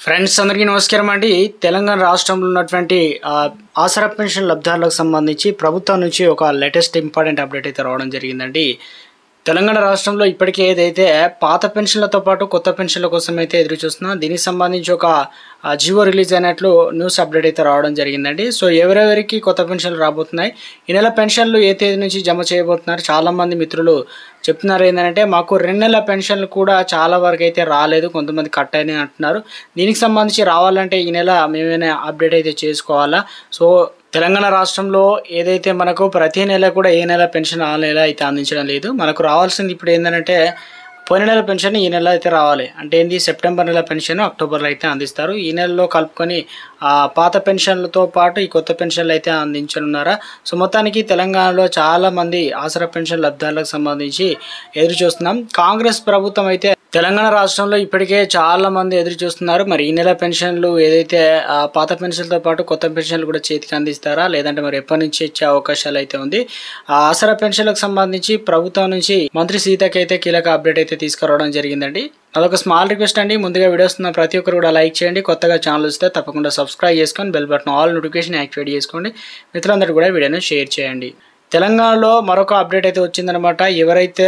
Friends అందరికీ నమస్కారం అండి. తెలంగాణ రాష్ట్రంలో ఉన్నటువంటి ఆసరా పెన్షన్ లబ్ధిదారులకు సంబంధించి ప్రభుత్వం నుంచి ఒక లేటెస్ట్ ఇంపార్టెంట్ అప్డేట్ అయితే రావడం జరిగిందండి. తెలంగాణ రాష్ట్రంలో ఇప్పటికే ఏదైతే పాత పెన్షన్లతో పాటు కొత్త పెన్షన్ల కోసం అయితే ఎదురు చూస్తున్నాం, దీనికి సంబంధించి ఒక జియో రిలీజ్ అయినట్లు న్యూస్ అప్డేట్ అయితే రావడం జరిగిందండి. సో ఎవరెవరికి కొత్త పెన్షన్లు రాబోతున్నాయి, ఈ నెల పెన్షన్లు ఏ తేదీ నుంచి జమ చేయబోతున్నారు, చాలామంది మిత్రులు చెప్తున్నారు ఏంటంటే మాకు 2 నెలల పెన్షన్లు కూడా చాలా వరకు అయితే రాలేదు, కొంతమంది కట్ అయినాయి అంటున్నారు. దీనికి సంబంధించి రావాలంటే ఈ నెల మేమైనా అప్డేట్ అయితే చేసుకోవాలా. సో తెలంగాణ రాష్ట్రంలో ఏదైతే మనకు ప్రతి నెల కూడా ఏ నెల పెన్షన్ ఆ నెల అయితే అందించడం లేదు. మనకు రావాల్సింది ఇప్పుడు ఏంటంటే పోయిన నెల పెన్షన్ ఈ నెల అయితే రావాలి. అంటే ఏంది, సెప్టెంబర్ నెల పెన్షన్ అక్టోబర్లో అయితే అందిస్తారు. ఈ నెలలో కలుపుకొని పాత పెన్షన్లతో పాటు ఈ కొత్త పెన్షన్లు అయితే అందించనున్నారా. సో మొత్తానికి తెలంగాణలో చాలామంది ఆసరా పెన్షన్ లబ్ధిదారులకు సంబంధించి ఎదురు చూస్తున్నాం. కాంగ్రెస్ ప్రభుత్వం అయితే తెలంగాణ రాష్ట్రంలో ఇప్పటికే చాలా మంది ఎదురు చూస్తున్నారు. మరి ఈ నెల పెన్షన్లు ఏదైతే పాత పెన్షన్లతో పాటు కొత్త పెన్షన్లు కూడా చేతికి అందిస్తారా, లేదంటే మరి ఎప్పటి నుంచి ఇచ్చే అవకాశాలు అయితే ఉంది. ఆసరా పెన్షన్లకు సంబంధించి ప్రభుత్వం నుంచి మంత్రి సీతకి అయితే కీలక అప్డేట్ అయితే తీసుకురావడం జరిగిందండి. అదొక స్మాల్ రిక్వెస్ట్ అండి. ముందుగా వీడియోస్ ఉన్న ప్రతి ఒక్కరు కూడా లైక్ చేయండి, కొత్తగా ఛానల్ వస్తే తప్పకుండా సబ్స్క్రైబ్ చేసుకొని bell button all notification activate చేసుకోండి. మిత్రులందరూ కూడా వీడియోని షేర్ చేయండి. తెలంగాణలో మరొక అప్డేట్ అయితే వచ్చిందనమాట. ఎవరైతే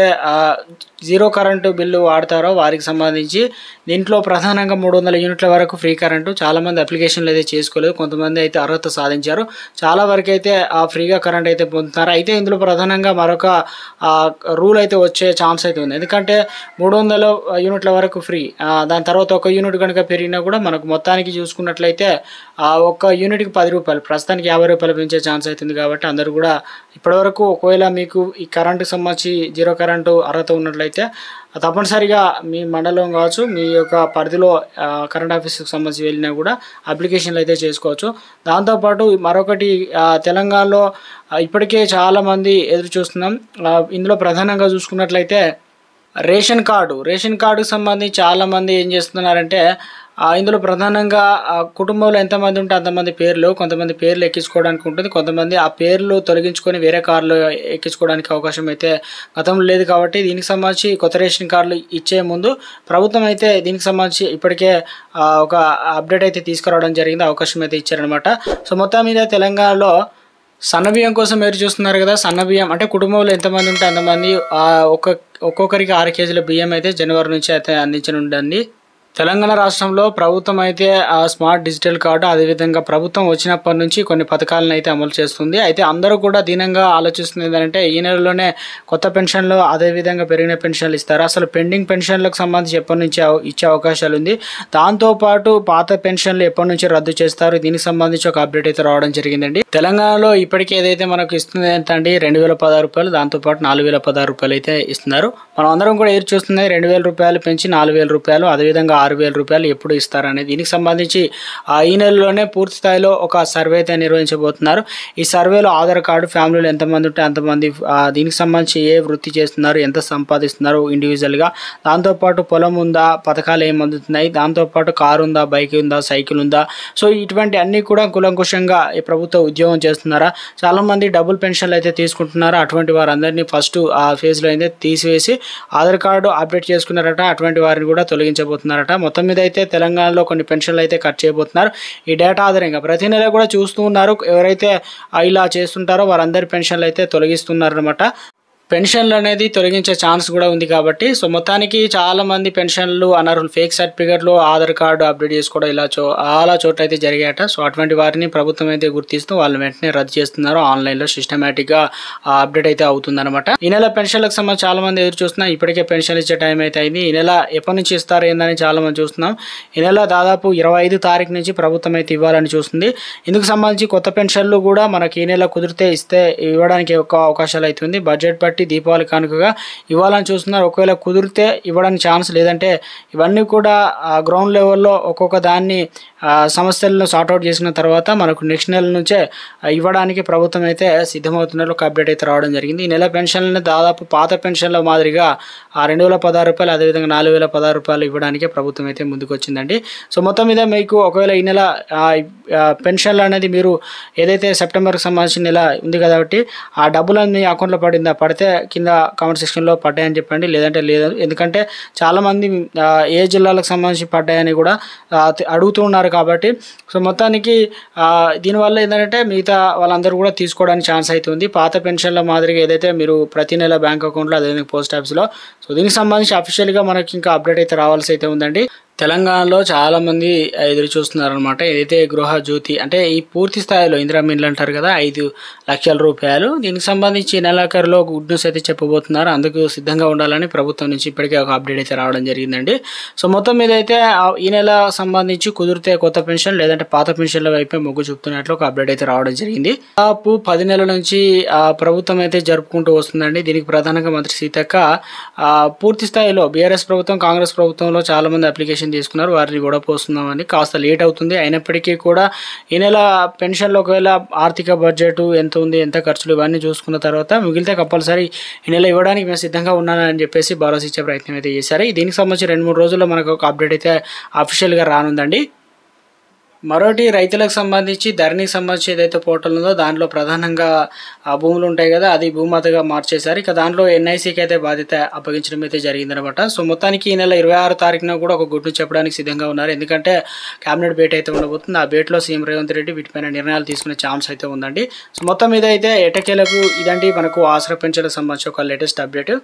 జీరో కరెంటు బిల్లు వాడతారో వారికి సంబంధించి దీంట్లో ప్రధానంగా 300 యూనిట్ల వరకు ఫ్రీ కరెంటు. చాలామంది అప్లికేషన్లు అయితే చేసుకోలేదు, కొంతమంది అయితే అర్హత సాధించారు, చాలా వరకు అయితే ఫ్రీగా కరెంట్ అయితే పొందుతున్నారు. అయితే ఇందులో ప్రధానంగా మరొక రూల్ అయితే వచ్చే ఛాన్స్ అయితే ఉంది. ఎందుకంటే 300 యూనిట్ల వరకు ఫ్రీ, దాని తర్వాత ఒక యూనిట్ కనుక పెరిగినా కూడా మనకు మొత్తానికి చూసుకున్నట్లయితే ఒక్క యూనిట్కి 10 రూపాయలు, ప్రస్తుతానికి 50 రూపాయలు పెంచే ఛాన్స్ అవుతుంది. కాబట్టి అందరూ కూడా ఇప్పటివరకు ఒకవేళ మీకు ఈ కరెంటుకు సంబంధించి జీరో కరెంటు అర్హత ఉన్నట్లయితే తప్పనిసరిగా మీ మండలం కావచ్చు, మీ యొక్క పరిధిలో కరెంట్ ఆఫీస్కి సంబంధించి వెళ్ళినా కూడా అప్లికేషన్లు అయితే చేసుకోవచ్చు. దాంతోపాటు మరొకటి, తెలంగాణలో ఇప్పటికే చాలామంది ఎదురు చూస్తున్నాం. ఇందులో ప్రధానంగా చూసుకున్నట్లయితే రేషన్ కార్డుకు సంబంధించి చాలామంది ఏం చేస్తున్నారంటే ఇందులో ప్రధానంగా కుటుంబంలో ఎంతమంది ఉంటే అంతమంది పేర్లు, కొంతమంది పేర్లు ఎక్కించుకోవడానికి ఉంటుంది, కొంతమంది ఆ పేర్లు తొలగించుకొని వేరే కార్డులు ఎక్కించుకోవడానికి అవకాశం అయితే గతంలో లేదు. కాబట్టి దీనికి సంబంధించి కొత్త రేషన్ కార్డులు ఇచ్చే ముందు ప్రభుత్వం అయితే దీనికి సంబంధించి ఇప్పటికే ఒక అప్డేట్ అయితే తీసుకురావడం జరిగింది, అవకాశం అయితే ఇచ్చారనమాట. సో మొత్తం మీద తెలంగాణలో సన్నబియ్యం కోసం ఎదురు చూస్తున్నారు కదా. సన్నబియ్యం అంటే కుటుంబంలో ఎంతమంది ఉంటే అంతమంది ఒక్కొక్కరికి 6 కేజీల బియ్యం అయితే జనవరి నుంచి అయితే అందించనుండండి. తెలంగాణ రాష్ట్రంలో ప్రభుత్వం అయితే స్మార్ట్ డిజిటల్ కార్డు, అదేవిధంగా ప్రభుత్వం వచ్చినప్పటి నుంచి కొన్ని పథకాలను అయితే అమలు చేస్తుంది. అయితే అందరూ కూడా దీనంగా ఆలోచిస్తుంది ఏంటంటే ఈ నెలలోనే కొత్త పెన్షన్లు అదేవిధంగా పెరిగిన పెన్షన్లు ఇస్తారు, అసలు పెండింగ్ పెన్షన్లకు సంబంధించి ఎప్పటి నుంచి ఇచ్చే అవకాశాలు ఉంది, దాంతోపాటు పాత పెన్షన్లు ఎప్పటి నుంచి రద్దు చేస్తారు, దీనికి సంబంధించి ఒక అప్డేట్ అయితే రావడం జరిగిందండి. తెలంగాణలో ఇప్పటికీ ఏదైతే మనకు ఇస్తుంది ఏంటంటే 2016 రూపాయలు, దాంతోపాటు 4016 రూపాయలు అయితే ఇస్తున్నారు. మనం అందరం కూడా ఎదురు చూస్తున్నాయి 2000 రూపాయలు పెంచి 4000 రూపాయలు, అదేవిధంగా 6000 రూపాయలు ఎప్పుడు ఇస్తారనేది. దీనికి సంబంధించి ఈ నెలలోనే పూర్తి స్థాయిలో ఒక సర్వే అయితే నిర్వహించబోతున్నారు. ఈ సర్వేలో ఆధార్ కార్డు, ఫ్యామిలీలో ఎంతమంది ఉంటే అంతమంది, దీనికి సంబంధించి ఏ వృత్తి చేస్తున్నారు, ఎంత సంపాదిస్తున్నారు ఇండివిజువల్గా, దాంతోపాటు పొలం ఉందా, పథకాలు ఏమి అందుతున్నాయి, దాంతోపాటు కారు ఉందా, బైక్ ఉందా, సైకిల్ ఉందా, సో ఇటువంటి అన్నీ కూడా కులంకుశంగా ఈ ప్రభుత్వ ఉద్యోగం చేస్తున్నారా, చాలామంది డబుల్ పెన్షన్లు అయితే తీసుకుంటున్నారా, అటువంటి వారందరినీ ఫస్ట్ ఆ ఫేజ్లో అయితే తీసివేసి ఆధార్ కార్డు అప్డేట్ చేసుకున్నారట, అటువంటి వారిని కూడా తొలగించబోతున్నారట. మొత్తం మీద అయితే తెలంగాణలో కొన్ని పెన్షన్లు అయితే కట్ చేయబోతున్నారు. ఈ డేటా ఆధారంగా ప్రతి నెల కూడా చూస్తూ ఉన్నారు, ఎవరైతే ఇలా చేస్తుంటారో వారందరి పెన్షన్లు అయితే తొలగిస్తున్నారనమాట. పెన్షన్లు అనేది తొలగించే ఛాన్స్ కూడా ఉంది. కాబట్టి సో మొత్తానికి చాలామంది పెన్షన్లు అనర్హులు, ఫేక్ సర్టిఫికేట్లు, ఆధార్ కార్డు అప్డేట్ చేసుకోవడం ఇలా చాలా చోట్ల అయితే జరిగాయట. సో అటువంటి వారిని ప్రభుత్వం అయితే గుర్తిస్తూ వాళ్ళని వెంటనే రద్దు చేస్తున్నారు. ఆన్లైన్లో సిస్టమేటిక్గా అప్డేట్ అయితే అవుతుందన్నమాట. ఈ నెల పెన్షన్లకు సంబంధించి చాలామంది ఎదురు చూస్తున్నాం. ఇప్పటికే పెన్షన్ ఇచ్చే టైం అయితే అయింది. ఈ నెల ఎప్పటి నుంచి ఇస్తారు ఏందని చాలామంది చూస్తున్నాం. ఈ నెల దాదాపు 25 తారీఖు నుంచి ప్రభుత్వం అయితే ఇవ్వాలని చూస్తుంది. ఇందుకు సంబంధించి కొత్త పెన్షన్లు కూడా మనకి ఈ నెల కుదిరితే ఇవ్వడానికి ఒక అవకాశాలు అవుతుంది. బడ్జెట్ బట్టి దీపావళి కానుకగా ఇవ్వాలని చూస్తున్నారు. ఒకవేళ కుదిరితే ఇవ్వడానికి ఛాన్స్, లేదంటే ఇవన్నీ కూడా గ్రౌండ్ లెవెల్లో ఒక్కొక్క దాన్ని సమస్యలను సార్ట్అవుట్ చేసిన తర్వాత మనకు నెక్స్ట్ నెల నుంచే ఇవ్వడానికి ప్రభుత్వం అయితే సిద్ధమవుతున్నారు. ఒక అప్డేట్ అయితే రావడం జరిగింది. ఈ నెల పెన్షన్లను దాదాపు పాత పెన్షన్ల మాదిరిగా 2016 రూపాయలు, అదేవిధంగా 4016 రూపాయలు ఇవ్వడానికి ప్రభుత్వం అయితే ముందుకు వచ్చిందండి. సో మొత్తం మీద మీకు ఒకవేళ ఈ నెల పెన్షన్లు అనేది మీరు ఏదైతే సెప్టెంబర్కి సంబంధించిన నెల ఉంది కాబట్టి ఆ డబ్బులను మీ అకౌంట్లో పడితే అయితే కింద కామెంట్ సెక్షన్లో పడ్డాయని చెప్పండి, లేదంటే లేదు. ఎందుకంటే చాలామంది ఏ జిల్లాలకు సంబంధించి పడ్డాయని కూడా అడుగుతూ ఉన్నారు కాబట్టి. సో మొత్తానికి దీనివల్ల ఏంటంటే మిగతా వాళ్ళందరూ కూడా తీసుకోవడానికి ఛాన్స్ అవుతుంది. పాత పెన్షన్ల మాదిరిగా ఏదైతే మీరు ప్రతి నెల బ్యాంక్ అకౌంట్లో, అదేవిధంగా పోస్ట్ ఆఫీస్లో. సో దీనికి సంబంధించి అఫీషియల్గా మనకి ఇంకా అప్డేట్ అయితే రావాల్సి అయితే ఉందండి. తెలంగాణలో చాలామంది ఎదురు చూస్తున్నారనమాట. ఏదైతే గృహ జ్యోతి అంటే ఈ పూర్తి స్థాయిలో ఇందిరా మిల్లు అంటారు కదా, 5 లక్షల రూపాయలు, దీనికి సంబంధించి నెలాఖరులో గుడ్ న్యూస్ అయితే చెప్పబోతున్నారు. అందుకు సిద్ధంగా ఉండాలని ప్రభుత్వం నుంచి ఇప్పటికే ఒక అప్డేట్ అయితే రావడం జరిగిందండి. సో మొత్తం మీద అయితే ఈ నెల సంబంధించి కుదిరితే కొత్త పెన్షన్ లేదంటే పాత పెన్షన్ల వైపే మొగ్గు చూపుతున్నట్లు ఒక అప్డేట్ అయితే రావడం జరిగింది. దాదాపు 10 నెలల నుంచి ప్రభుత్వం అయితే జరుపుకుంటూ వస్తుందండి. దీనికి ప్రధానంగా మంత్రి సీతక్క పూర్తి స్థాయిలో బీఆర్ఎస్ ప్రభుత్వం, కాంగ్రెస్ ప్రభుత్వంలో చాలామంది అప్లికేషన్ తీసుకున్నారు, వారిని కూడా పోస్తున్నామని. కాస్త లేట్ అవుతుంది, అయినప్పటికీ కూడా ఈ నెల పెన్షన్లో ఒకవేళ ఆర్థిక బడ్జెట్ ఎంత ఉంది, ఎంత ఖర్చులు, ఇవన్నీ చూసుకున్న తర్వాత మిగిలితే కంపల్సరీ ఈ నెల ఇవ్వడానికి మేము సిద్ధంగా ఉన్నానని చెప్పేసి భరోసా ఇచ్చే ప్రయత్నం అయితే చేశారు. దీనికి సంబంధించి 2-3 రోజుల్లో మనకు ఒక అప్డేట్ అయితే అఫీషియల్గా రానుందండి. మరోటి రైతులకు సంబంధించి ధరణికి సంబంధించి ఏదైతే పోర్టల్ ఉందో దాంట్లో ప్రధానంగా భూములు ఉంటాయి కదా, అది భూమాతగా మార్చేశారు. ఇక దాంట్లో ఎన్ఐసికి అయితే బాధ్యత అప్పగించడం అయితే జరిగిందనమాట. సో మొత్తానికి ఈ నెల 26 తారీఖున కూడా ఒక గుడ్డు చెప్పడానికి సిద్ధంగా ఉన్నారు. ఎందుకంటే కేబినెట్ భేటీ అయితే ఉండబోతుంది. ఆ భేటీలో సీఎం రేవంత్ రెడ్డి వీటిపైన నిర్ణయాలు తీసుకునే ఛాన్స్ అయితే ఉందండి. సో మొత్తం మీద అయితే ఎటకేలకు ఇదండి మనకు ఆసరా పెన్షన్లకు సంబంధించి ఒక లేటెస్ట్ అప్డేట్.